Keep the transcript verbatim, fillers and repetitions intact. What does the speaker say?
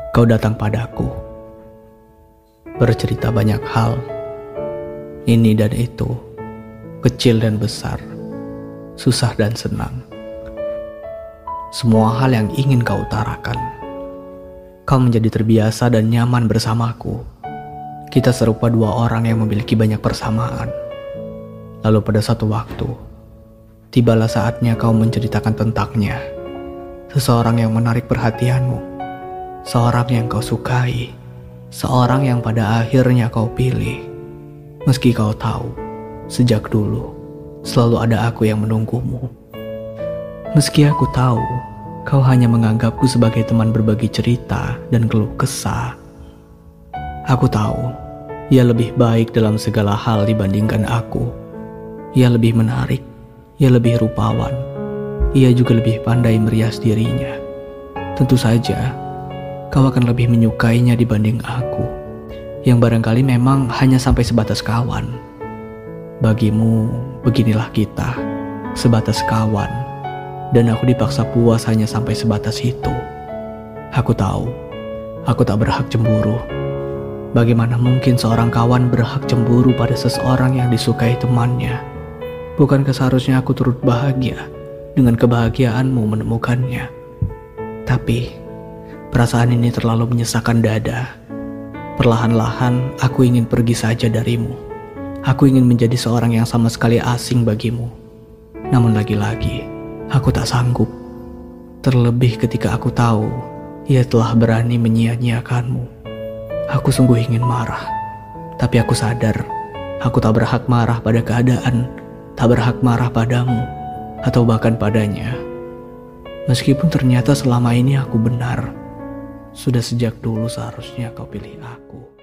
Kau datang padaku, bercerita banyak hal, ini dan itu, kecil dan besar, susah dan senang. Semua hal yang ingin kau utarakan. Kau menjadi terbiasa dan nyaman bersamaku. Kita serupa dua orang yang memiliki banyak persamaan. Lalu pada satu waktu, tibalah saatnya kau menceritakan tentangnya. Seseorang yang menarik perhatianmu. Seorang yang kau sukai. Seorang yang pada akhirnya kau pilih. Meski kau tahu, sejak dulu, selalu ada aku yang menunggumu. Meski aku tahu, kau hanya menganggapku sebagai teman berbagi cerita dan keluh kesah. Aku tahu, ia lebih baik dalam segala hal dibandingkan aku. Ia lebih menarik, ia lebih rupawan. Ia juga lebih pandai merias dirinya. Tentu saja, kau akan lebih menyukainya dibanding aku, yang barangkali memang hanya sampai sebatas kawan. Bagimu, beginilah kita, sebatas kawan. Dan aku dipaksa puas hanya sampai sebatas itu. Aku tahu, aku tak berhak cemburu. Bagaimana mungkin seorang kawan berhak cemburu pada seseorang yang disukai temannya? Bukankah seharusnya aku turut bahagia dengan kebahagiaanmu menemukannya? Tapi, perasaan ini terlalu menyesakkan dada. Perlahan-lahan, aku ingin pergi saja darimu. Aku ingin menjadi seorang yang sama sekali asing bagimu. Namun lagi-lagi, aku tak sanggup. Terlebih ketika aku tahu ia telah berani menyia-nyiakanmu. Aku sungguh ingin marah. Tapi aku sadar, aku tak berhak marah pada keadaan, tak berhak marah padamu, atau bahkan padanya. Meskipun ternyata selama ini aku benar. Sudah sejak dulu seharusnya kau pilih aku.